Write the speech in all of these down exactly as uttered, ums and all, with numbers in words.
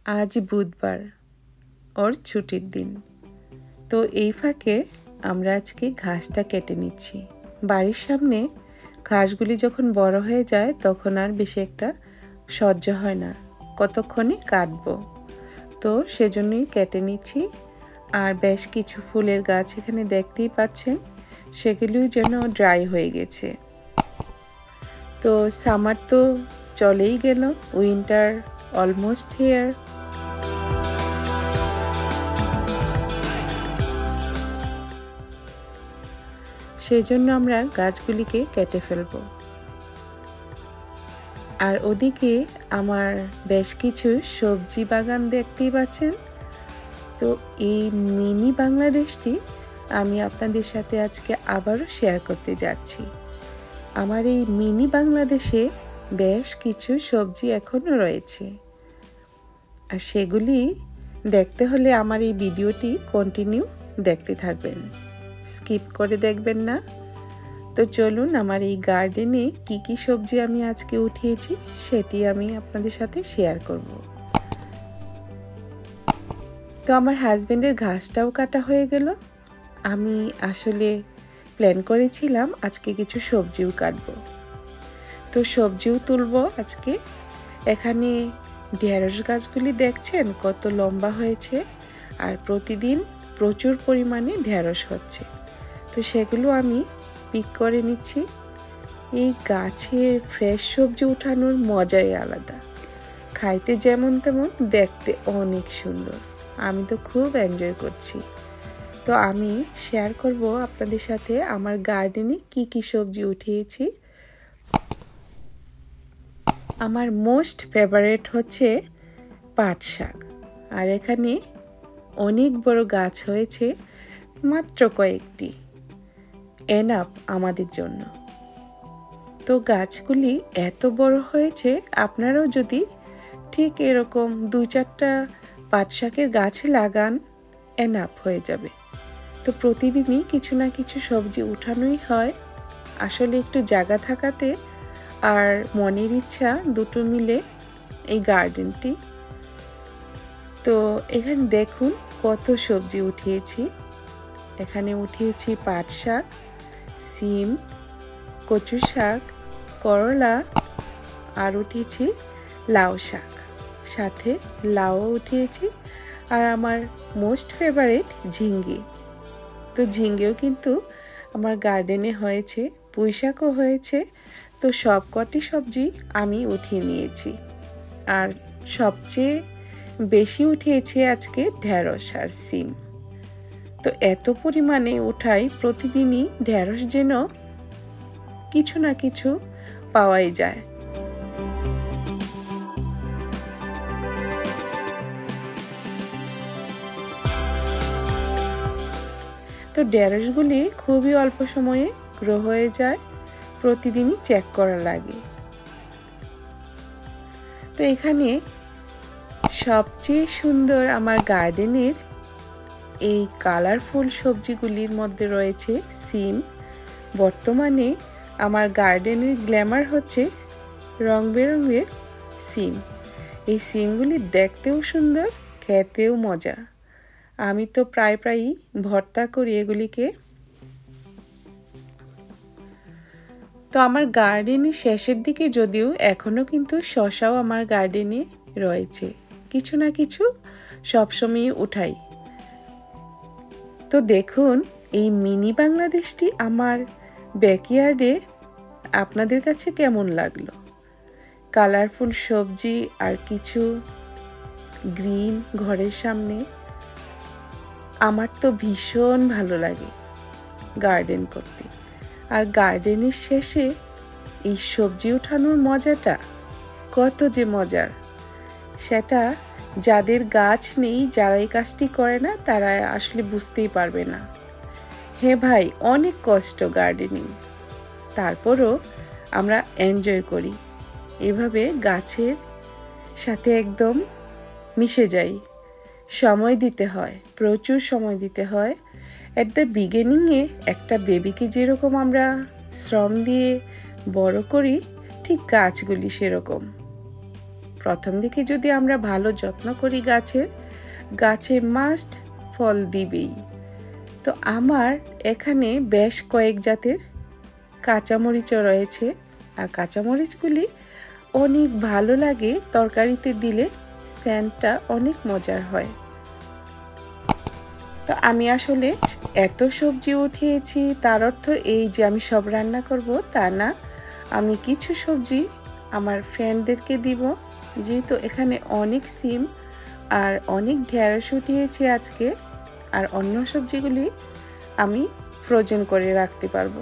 আজ বুধবার, ওর ছুটির দিন। তো এই ফাঁকে আমরা আজকে ঘাসটা কেটে নিচ্ছি। বাড়ির সামনে ঘাসগুলি যখন বড় হয়ে যায় তখন আর বেশি একটা সহ্য হয় না কতক্ষণে কাটবো, তো সেজন্যই কেটে নিচ্ছি। আর বেশ কিছু ফুলের গাছ এখানে দেখতেই পাচ্ছেন, সেগুলিও যেন ড্রাই হয়ে গেছে। তো সামার তো চলেই গেল, উইন্টার অলমোস্ট হিয়ার। সেই জন্য আমরা গাছগুলিকে কেটে ফেলব। আর ওদিকে আমার বেশ কিছু সবজি বাগান দেখতেই পাচ্ছেন। তো এই মিনি বাংলাদেশটি আমি আপনাদের সাথে আজকে আবারও শেয়ার করতে যাচ্ছি। আমার এই মিনি বাংলাদেশে বেশ কিছু সবজি এখনো রয়েছে, আর সেগুলি দেখতে হলে আমার এই ভিডিওটি কন্টিনিউ দেখতে থাকবেন, স্কিপ করে দেখবেন না। তো চলুন, আমার এই গার্ডেনে কি কি সবজি আমি আজকে উঠিয়েছি সেটি আমি আপনাদের সাথে শেয়ার করব। তো আমার হাজবেন্ডের ঘাসটাও কাটা হয়ে গেল। আমি আসলে প্ল্যান করেছিলাম আজকে কিছু সবজিও কাটবো, তো সবজিও তুলবো আজকে। এখানে ঢেঁড়স গাছগুলি দেখছেন কত লম্বা হয়েছে, আর প্রতিদিন প্রচুর পরিমাণে ঢেঁড়স হচ্ছে। তো সেগুলো আমি পিক করে নিচ্ছি। এই গাছের ফ্রেশ সবজি উঠানোর মজাই আলাদা, খাইতে যেমন তেমন, দেখতে অনেক সুন্দর। আমি তো খুব এনজয় করছি। তো আমি শেয়ার করব আপনাদের সাথে আমার গার্ডেনে কি কি সবজি উঠিয়েছি। আমার মোস্ট ফেভারিট হচ্ছে পাট শাক, আর এখানে অনেক বড় গাছ হয়েছে, মাত্র কয়েকটি, এনাফ আমাদের জন্য। তো গাছগুলি এত বড় হয়েছে, আপনারাও যদি ঠিক এরকম দুই চারটা পাট শাকের গাছ লাগান, এনাফ হয়ে যাবে। তো প্রতিদিনই কিছু না কিছু সবজি উঠানোই হয়। আসলে একটু জায়গা থাকাতে আর মনের ইচ্ছা দুটো মিলে এই গার্ডেনটি। তো এখানে দেখুন কত সবজি উঠিয়েছি। এখানে উঠিয়েছি পাট শাক, সিম, কচু শাক, করলা, আর উঠিয়েছি লাউ শাক, সাথে লাউ উঠিয়েছি, আর আমার মোস্ট ফেভারিট ঝিঙ্গে। তো ঝিঙ্গেও কিন্তু আমার গার্ডেনে হয়েছে, পুঁই শাকও হয়েছে। তো সব কটি সবজি আমি উঠিয়ে নিয়েছি, আর সবচেয়ে বেশি উঠিয়েছি আজকে ঢেঁড়স আর সিম। তো এত পরিমাণে উঠাই, প্রতিদিনই ঢেঁড়স যেন কিছু না কিছু পাওয়াই যায়। তো ঢেঁড়সগুলি খুবই অল্প সময়ে গ্রো হয়ে যায়, প্রতিদিনই চেক করা লাগে। তো এখানে সবচেয়ে সুন্দর আমার গার্ডেনের এই কালারফুল সবজিগুলির মধ্যে রয়েছে সিম। বর্তমানে আমার গার্ডেনের গ্ল্যামার হচ্ছে রং বেরঙের সিম। এই সিমগুলি দেখতেও সুন্দর, খেতেও মজা। আমি তো প্রায় প্রায়ই ভর্তা করি এগুলিকে। তো আমার গার্ডেনের শেষের দিকে যদিও এখনো কিন্তু শসাও আমার গার্ডেনে রয়েছে, কিছু না কিছু সবসময় উঠাই। তো দেখুন এই মিনি বাংলাদেশটি আমার ব্যাকইয়ার্ডে আপনাদের কাছে কেমন লাগলো। কালারফুল সবজি আর কিছু গ্রিন ঘরের সামনে, আমার তো ভীষণ ভালো লাগে গার্ডেন করতে। আর গার্ডেনের শেষে এই সবজি উঠানোর মজাটা কত যে মজার, সেটা যাদের গাছ নেই, যারা এই কাজটি করে না, তারা আসলে বুঝতেই পারবে না। হ্যাঁ ভাই, অনেক কষ্ট গার্ডেনিং, তারপরও আমরা এনজয় করি। এভাবে গাছের সাথে একদম মিশে যাই। সময় দিতে হয়, প্রচুর সময় দিতে হয়। অ্যাট দ্য বিগিনিংয়ে একটা বেবিকে যেরকম আমরা শ্রম দিয়ে বড় করি, ঠিক গাছগুলি সেরকম প্রথম দিকে যদি আমরা ভালো যত্ন করি গাছের, গাছে মাস্ট ফল দিবেই। তো আমার এখানে বেশ কয়েক জাতের কাঁচামরিচও রয়েছে, আর কাঁচামরিচগুলি অনেক ভালো লাগে, তরকারিতে দিলে সেন্টটা অনেক মজার হয়। তো আমি আসলে এত সবজি উঠিয়েছি তার অর্থ এই যে আমি সব রান্না করব তা না, আমি কিছু সবজি আমার ফ্রেন্ডদেরকে দিব, যেহেতু এখানে অনেক সিম আর অনেক ঢেঁড়স উঠিয়েছি আজকে, আর অন্য সবজিগুলি আমি ফ্রোজেন করে রাখতে পারবো।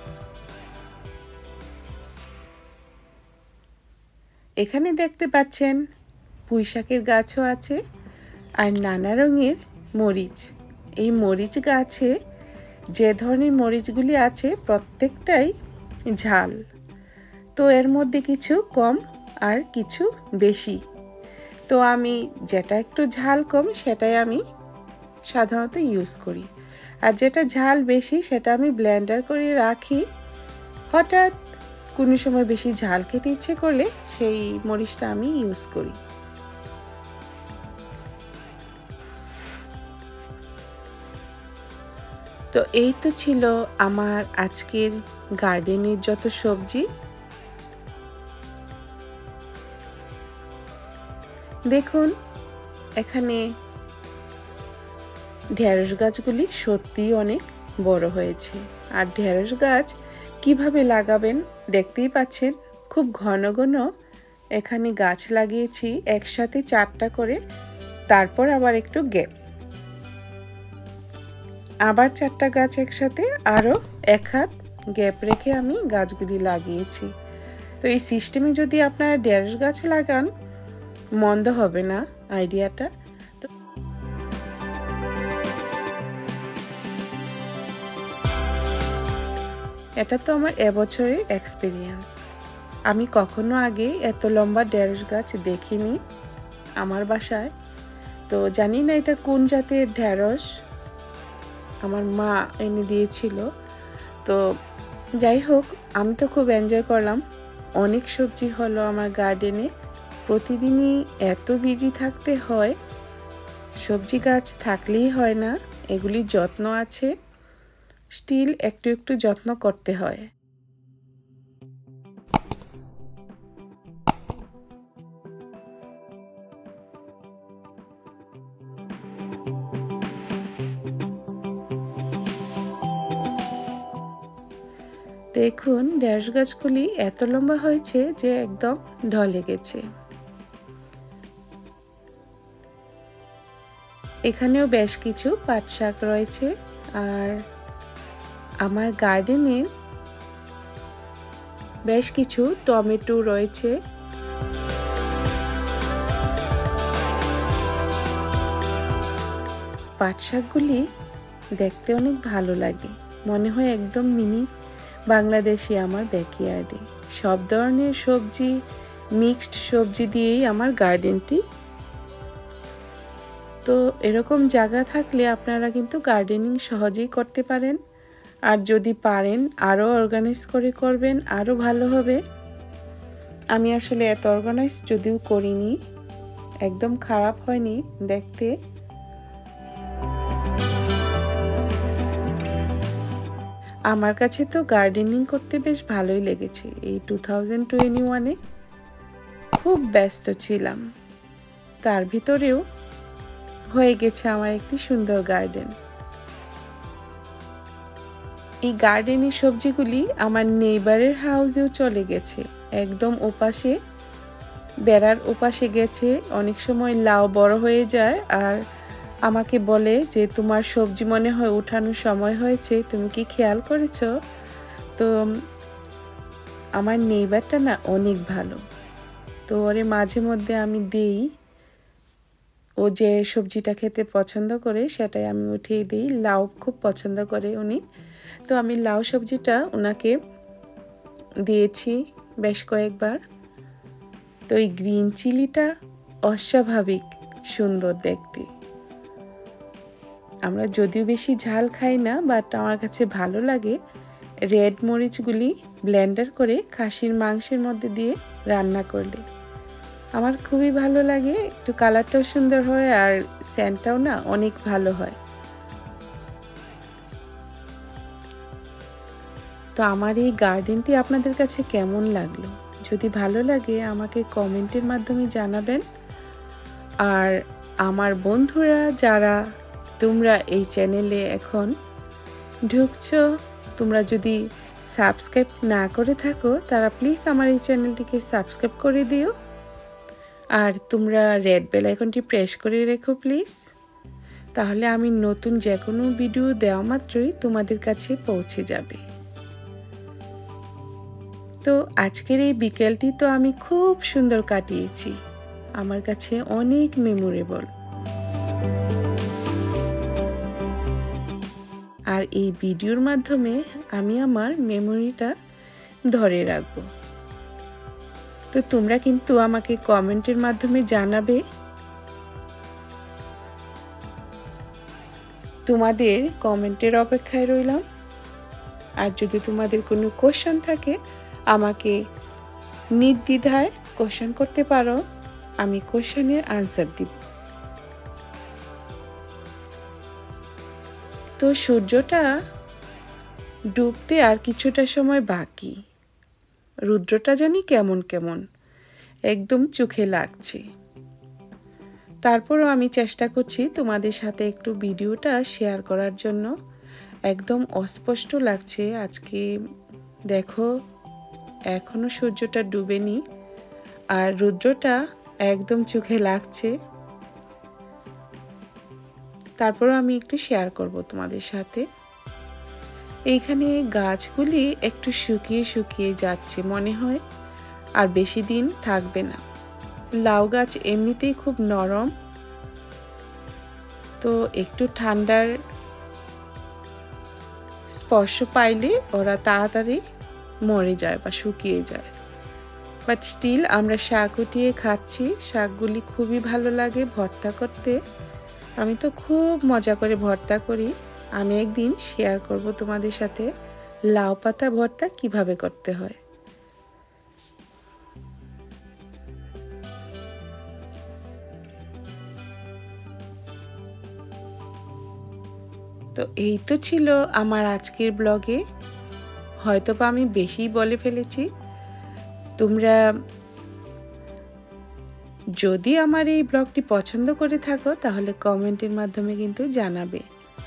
এখানে দেখতে পাচ্ছেন পুঁই শাকের গাছও আছে আর নানা রঙের মরিচ। এই মরিচ গাছে যে ধরনের মরিচগুলি আছে প্রত্যেকটাই ঝাল, তো এর মধ্যে কিছু কম আর কিছু বেশি। তো আমি যেটা একটু ঝাল কম সেটাই আমি সাধারণত ইউজ করি, আর যেটা ঝাল বেশি সেটা আমি ব্লেন্ডার করে রাখি। হঠাৎ কোনো সময় বেশি ঝাল খেতে ইচ্ছে করলে সেই মরিচটা আমি ইউজ করি। তো এই তো ছিল আমার আজকের গার্ডেনের যত সবজি। দেখুন এখানে ঢেঁড়স গাছগুলি সত্যি অনেক বড় হয়েছে, আর ঢেঁড়স গাছ কিভাবে লাগাবেন দেখতেই পাচ্ছেন, খুব ঘন ঘন এখানে গাছ লাগিয়েছি একসাথে চারটা করে, তারপর আবার একটু গ্যাপ, আবার চারটা গাছ একসাথে, আরও এক হাত গ্যাপ রেখে আমি গাছগুলি লাগিয়েছি। তো এই সিস্টেমে যদি আপনারা ঢেঁড়স গাছ লাগান মন্দ হবে না আইডিয়াটা। তো এটা তো আমার এবছরের এক্সপিরিয়েন্স। আমি কখনো আগে এত লম্বা ঢেঁড়স গাছ দেখিনি আমার বাসায়। তো জানি না এটা কোন জাতের ঢেঁড়স, আমার মা এনে দিয়েছিল। তো যাই হোক, আমি তো খুব এনজয় করলাম। অনেক সবজি হলো আমার গার্ডেনে। প্রতিদিনই এত বিজি থাকতে হয়, সবজি গাছ থাকলেই হয় না, এগুলির যত্ন আছে, স্টিল একটু একটু যত্ন করতে হয়। দেখুন ঢেঁড়স গাছগুলি এত লম্বা হয়েছে যে একদম ঢলে গেছে। এখানেও বেশ কিছু পাট শাক রয়েছে, আর আমার গার্ডেনে বেশ কিছু টমেটো রয়েছে। পাট শাকগুলি দেখতে অনেক ভালো লাগে, মনে হয় একদম মিনি বাংলাদেশি আমার ব্যাকইয়ার্ডে। সব ধরনের সবজি, মিক্সড সবজি দিয়েই আমার গার্ডেনটি। তো এরকম জায়গা থাকলে আপনারা কিন্তু গার্ডেনিং সহজেই করতে পারেন, আর যদি পারেন আরও অর্গানাইজ করে করবেন, আরও ভালো হবে। আমি আসলে এত অর্গানাইজ যদিও করিনি, একদম খারাপ হয়নি দেখতে। আমার কাছে তো গার্ডেনিং করতে বেশ ভালোই লেগেছে। এই টু থাউজেন্ড টোয়েন্টি ওয়ানে খুব ব্যস্ত ছিলাম, তার ভিতরেও হয়ে গেছে আমার একটি সুন্দর গার্ডেন। এই গার্ডেনের সবজিগুলি আমার নেইবারের হাউসেও চলে গেছে, একদম ওপাশে, বেড়ার ওপাশে গেছে। অনেক সময় লাউ বড় হয়ে যায় আর আমাকে বলে যে তোমার সবজি মনে হয় উঠানোর সময় হয়েছে, তুমি কি খেয়াল করেছো? তো আমার নেইবারটা না অনেক ভালো, তো ওরে মাঝে মধ্যে আমি দিই, ও যে সবজিটা খেতে পছন্দ করে সেটাই আমি উঠিয়ে দিই। লাউ খুব পছন্দ করে উনি, তো আমি লাউ সবজিটা ওনাকে দিয়েছি বেশ কয়েকবার। তো এই গ্রিন চিলিটা অস্বাভাবিক সুন্দর দেখতে। আমরা যদিও বেশি ঝাল খাই না, বাট আমার কাছে ভালো লাগে। রেড মরিচগুলি ব্লেন্ডার করে খাসির মাংসের মধ্যে দিয়ে রান্না করলে আমার খুবই ভালো লাগে, একটু কালারটাও সুন্দর হয় আর সেন্টটাও না অনেক ভালো হয়। তো আমার এই গার্ডেনটি আপনাদের কাছে কেমন লাগলো? যদি ভালো লাগে আমাকে কমেন্টের মাধ্যমে জানাবেন। আর আমার বন্ধুরা যারা তোমরা এই চ্যানেলে এখন ঢুকছো, তোমরা যদি সাবস্ক্রাইব না করে থাকো তারা প্লিজ আমার এই চ্যানেলটিকে সাবস্ক্রাইব করে দিও। আর তোমরা রেড বেল আইকনটি প্রেস করে রেখো প্লিজ, তাহলে আমি নতুন যে কোনো ভিডিও দেওয়া মাত্রই তোমাদের কাছে পৌঁছে যাবে। তো আজকের এই বিকেলটি তো আমি খুব সুন্দর কাটিয়েছি, আমার কাছে অনেক মেমোরেবল। আর এই ভিডিওর মাধ্যমে আমি আমার মেমোরিটা ধরে রাখবো। তো তোমরা কিন্তু আমাকে কমেন্টের মাধ্যমে জানাবে তোমাদের কমেন্টের অপেক্ষায় রইলাম। আর যদি তোমাদের কোনো কোশ্চেন থাকে আমাকে নির্দ্বিধায় কোশ্চেন করতে পারো, আমি কোশ্চেনের আনসার দিব। তো সূর্যটা ডুবতে আর কিছুটা সময় বাকি, রুদ্রটা জানি কেমন কেমন একদম চোখে লাগছে। তারপরও আমি চেষ্টা করছি তোমাদের সাথে একটু ভিডিওটা শেয়ার করার জন্য। একদম অস্পষ্ট লাগছে আজকে, দেখো এখনো সূর্যটা ডুবেনি আর রুদ্রটা একদম চোখে লাগছে। তারপরও আমি একটু শেয়ার করব তোমাদের সাথে। এইখানে গাছগুলি একটু শুকিয়ে শুকিয়ে যাচ্ছে, মনে হয় আর বেশি দিন থাকবে না। লাউ গাছ এমনিতেই খুব নরম, তো একটু ঠান্ডার স্পর্শ পাইলে ওরা তাড়াতাড়ি মরে যায় বা শুকিয়ে যায়। বাট স্টিল আমরা শাক উঠিয়ে খাচ্ছি, শাকগুলি খুবই ভালো লাগে ভর্তা করতে। আমি তো খুব মজা করে ভর্তা করি। আমি একদিন শেয়ার করব তোমাদের সাথে লাউ পাতা ভর্তা কিভাবে করতে হয়। তো এই তো ছিল আমার আজকের ব্লগে, হয়তো বা আমি বেশি বলে ফেলেছি। তোমরা যদি আমার এই ব্লগটি পছন্দ করে থাকো তাহলে কমেন্টের মাধ্যমে কিন্তু জানাবে।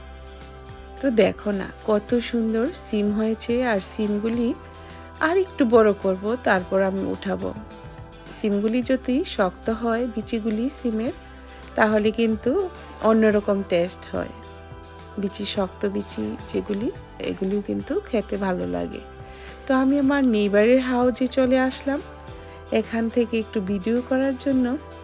তো দেখো না কত সুন্দর সিম হয়েছে, আর সিমগুলি আর একটু বড় করব, তারপর আমি উঠাবো। সিমগুলি যদি শক্ত হয় বিচিগুলি সিমের, তাহলে কিন্তু অন্যরকম টেস্ট হয়। বিচি শক্ত বিচি যেগুলি, এগুলিও কিন্তু খেতে ভালো লাগে। তো আমি আমার নেইবারের হাউজে চলে আসলাম এখান থেকে একটু ভিডিও করার জন্য।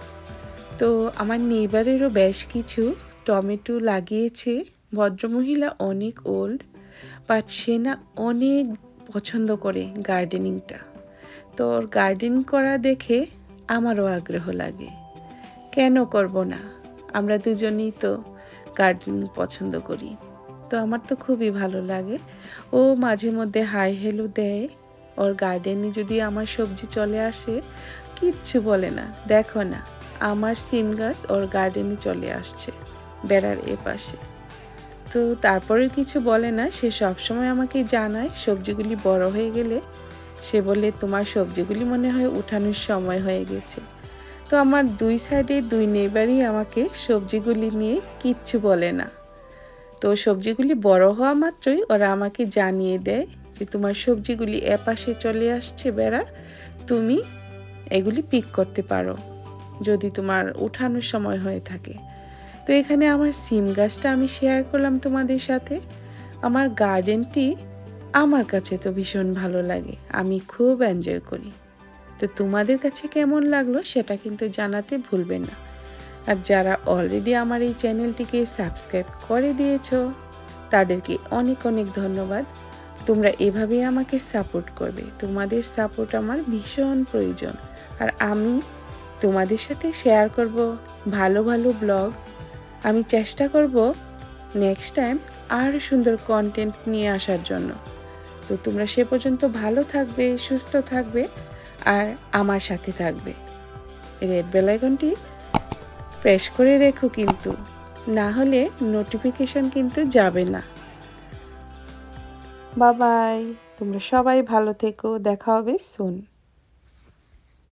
তো আমার নেইবারেরও বেশ কিছু টমেটো লাগিয়েছে। ভদ্রমহিলা অনেক ওল্ড, বাট সে না অনেক পছন্দ করে গার্ডেনিংটা। তো ওর গার্ডেনিং করা দেখে আমারও আগ্রহ লাগে, কেন করব না, আমরা দুজনেই তো গার্ডেনিং পছন্দ করি। তো আমার তো খুবই ভালো লাগে। ও মাঝে মধ্যে হাই হেলো দেয়, ওর গার্ডেনে যদি আমার সবজি চলে আসে কিচ্ছু বলে না। দেখো না আমার সিম গাছ ওর গার্ডেনে চলে আসছে বেড়ার এ পাশে। তো তারপরে কিছু বলে না, সে সবসময় আমাকে জানায় সবজিগুলি বড় হয়ে গেলে। সে বলে তোমার সবজিগুলি মনে হয় উঠানোর সময় হয়ে গেছে। তো আমার দুই সাইডে দুই নেইবারই আমাকে সবজিগুলি নিয়ে কিচ্ছু বলে না। তো সবজিগুলি বড় হওয়া মাত্রই ওরা আমাকে জানিয়ে দেয় যে তোমার সবজিগুলি এপাশে চলে আসছে বেড়ার, তুমি এগুলি পিক করতে পারো যদি তোমার উঠানোর সময় হয়ে থাকে। তো এখানে আমার সিম গাছটা আমি শেয়ার করলাম তোমাদের সাথে। আমার গার্ডেনটি আমার কাছে তো ভীষণ ভালো লাগে, আমি খুব এনজয় করি। তো তোমাদের কাছে কেমন লাগলো সেটা কিন্তু জানাতে ভুলবেন না। আর যারা অলরেডি আমার এই চ্যানেলটিকে সাবস্ক্রাইব করে দিয়েছো তাদেরকে অনেক অনেক ধন্যবাদ। তোমরা এভাবেই আমাকে সাপোর্ট করবে, তোমাদের সাপোর্ট আমার ভীষণ প্রয়োজন। আর আমি তোমাদের সাথে শেয়ার করব ভালো ভালো ব্লগ। আমি চেষ্টা করব নেক্সট টাইম আরও সুন্দর কন্টেন্ট নিয়ে আসার জন্য। তো তোমরা সে পর্যন্ত ভালো থাকবে, সুস্থ থাকবে আর আমার সাথে থাকবে। রেড বেল আইকনটি প্রেস করে রেখো, কিন্তু না হলে নোটিফিকেশন কিন্তু যাবে না। বাই বাই, তোমরা সবাই ভালো থেকো, দেখা হবে সুন।